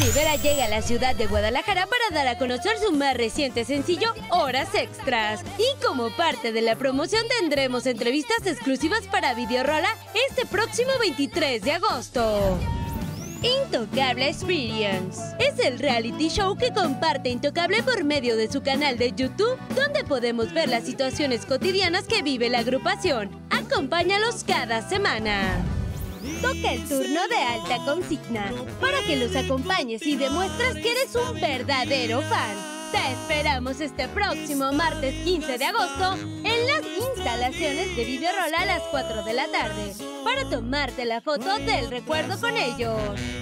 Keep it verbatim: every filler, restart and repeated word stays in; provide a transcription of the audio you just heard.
Rivera llega a la ciudad de Guadalajara para dar a conocer su más reciente sencillo, Horas Extras. Y como parte de la promoción tendremos entrevistas exclusivas para Videorola este próximo veintitrés de agosto. Intocable Experience es el reality show que comparte Intocable por medio de su canal de YouTube, donde podemos ver las situaciones cotidianas que vive la agrupación. Acompáñalos cada semana. Toca el turno de Alta Consigna, para que los acompañes y demuestres que eres un verdadero fan. Te esperamos este próximo martes quince de agosto en las instalaciones de Videorola a las cuatro de la tarde para tomarte la foto del recuerdo con ellos.